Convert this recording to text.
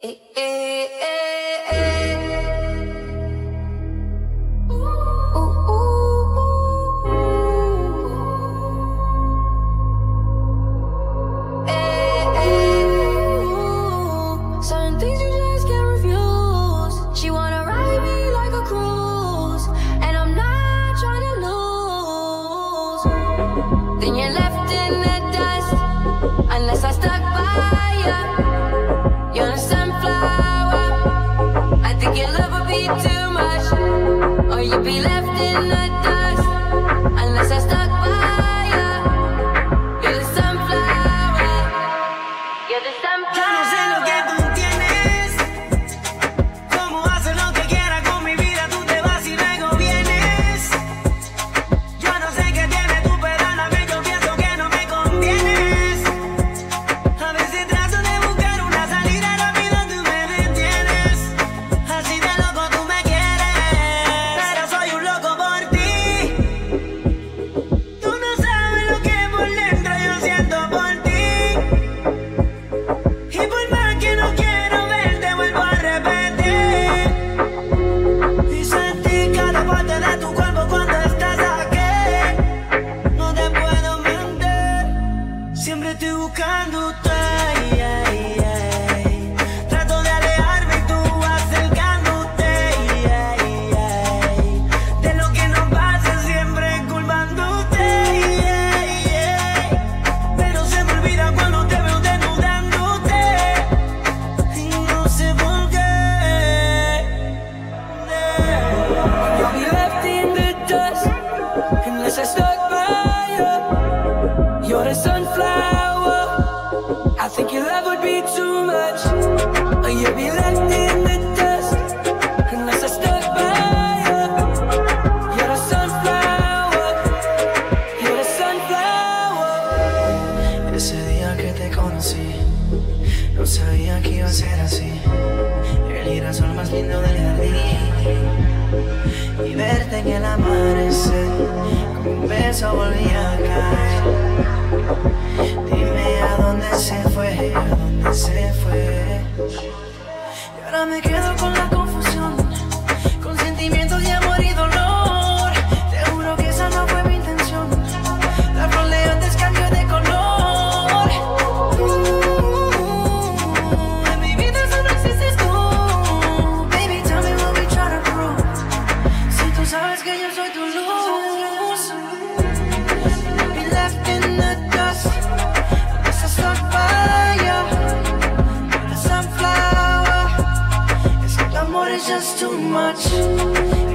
Eh, eh, eh, eh. Certain things you just can't refuse. She wanna ride me like a cruise, and I'm not trying to lose. Then you're left in the dust, unless I stuck by ya. You're a sunflower. I think your love would be too much, or you'd be left in the dust, unless I stuck by ya. You're the sunflower. You're the sunflower. Yo no sé lo que tú tienes, cómo haces lo que quieras con mi vida, tú te vas y luego vienes. Yo no sé qué tiene tu pedana, que yo pienso que no me convienes. A veces trato de buscar una salida rápido, tú me detienes. Así de loco tú me quieres, pero soy un loco por ti. Tú no sabes lo que por dentro yo siento por ti. Y por más que no quiero verte, vuelvo a repetir. Y sentí cada parte de tu cuerpo cuando estás aquí. No te puedo mentir, siempre estoy buscándote. Trato de alejarme y tú acercándote. De lo que nos pasa siempre culpándote. Pero se me olvida cuando te veo desnudándote. Y no sé por qué. You'll be left in the dust unless I stuck by you. You're the sunflower. I think your love would be too much, or you'll be left in the dust unless I stuck by you. You're the sunflower. You're the sunflower. Ese día que te conocí, no sabía que iba a ser así. El girasol más lindo del jardín, y verte en el amanecer, con un beso volví a caer. Dime a dónde se fue, a dónde se fue. Y ahora me quedo con la confusión, con sentimientos de amor y dolor. Te juro que esa no fue mi intención. La flor de antes cambió de color. En mi vida solo existes tú. Baby, tell me what we try to prove. Si tú sabes que yo soy tu luz. Be left in the dust unless I stuck by you. You're the sunflower. Es que el amor is just too much.